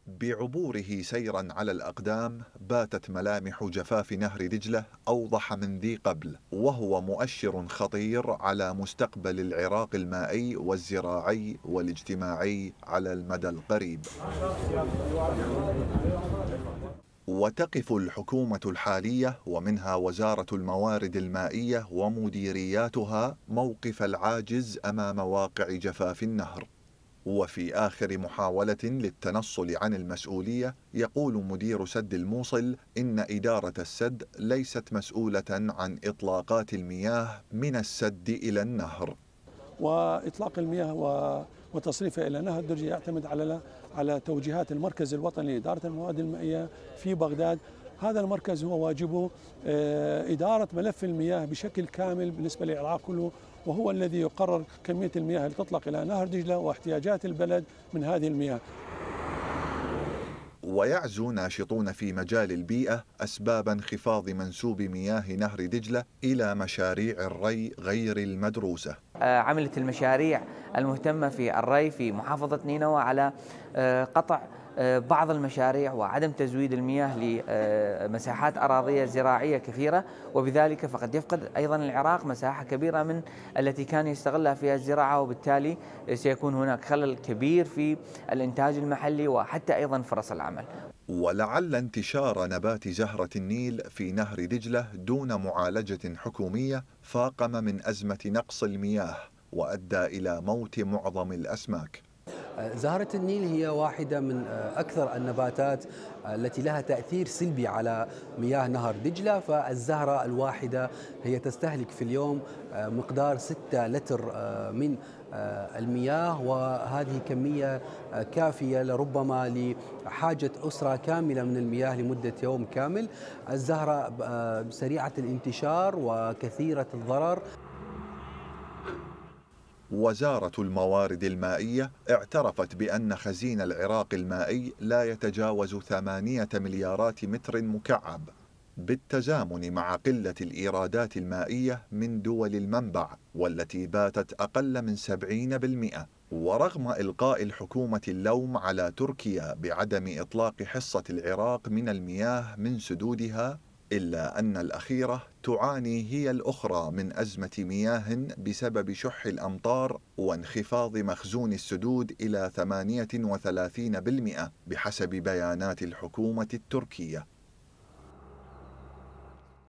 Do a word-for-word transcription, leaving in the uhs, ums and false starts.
بعبوره سيرا على الأقدام باتت ملامح جفاف نهر دجلة أوضح من ذي قبل، وهو مؤشر خطير على مستقبل العراق المائي والزراعي والاجتماعي على المدى القريب. وتقف الحكومة الحالية ومنها وزارة الموارد المائية ومديرياتها موقف العاجز أمام واقع جفاف النهر. وفي آخر محاولة للتنصل عن المسؤولية يقول مدير سد الموصل إن إدارة السد ليست مسؤولة عن إطلاقات المياه من السد إلى النهر. وإطلاق المياه وتصريفها إلى نهر درجة يعتمد على على توجيهات المركز الوطني لإدارة الموارد المائية في بغداد. هذا المركز هو واجبه إدارة ملف المياه بشكل كامل بالنسبة للعراق كله، وهو الذي يقرر كمية المياه اللي تطلق إلى نهر دجلة واحتياجات البلد من هذه المياه. ويعزو ناشطون في مجال البيئة أسباب انخفاض منسوب مياه نهر دجلة إلى مشاريع الري غير المدروسة. عملت المشاريع المهتمة في الري في محافظة نينوى على قطع بعض المشاريع وعدم تزويد المياه لمساحات أراضية زراعية كثيرة، وبذلك فقد يفقد أيضا العراق مساحة كبيرة من التي كان يستغلها فيها الزراعة، وبالتالي سيكون هناك خلل كبير في الإنتاج المحلي وحتى أيضا فرص العمل. ولعل انتشار نبات زهرة النيل في نهر دجلة دون معالجة حكومية فاقم من أزمة نقص المياه وأدى إلى موت معظم الأسماك. زهرة النيل هي واحدة من أكثر النباتات التي لها تأثير سلبي على مياه نهر دجلة، فالزهرة الواحدة هي تستهلك في اليوم مقدار ستة لتر من المياه، وهذه كمية كافية لربما لحاجة أسرة كاملة من المياه لمدة يوم كامل. الزهرة سريعة الانتشار وكثيرة الضرر. وزارة الموارد المائية اعترفت بأن خزين العراق المائي لا يتجاوز ثمانية مليارات متر مكعب، بالتزامن مع قلة الإيرادات المائية من دول المنبع والتي باتت أقل من سبعين بالمئة. ورغم إلقاء الحكومة اللوم على تركيا بعدم إطلاق حصة العراق من المياه من سدودها، إلا أن الأخيرة تعاني هي الأخرى من أزمة مياه بسبب شح الأمطار وانخفاض مخزون السدود إلى ثمانية وثلاثين بالمئة بحسب بيانات الحكومة التركية.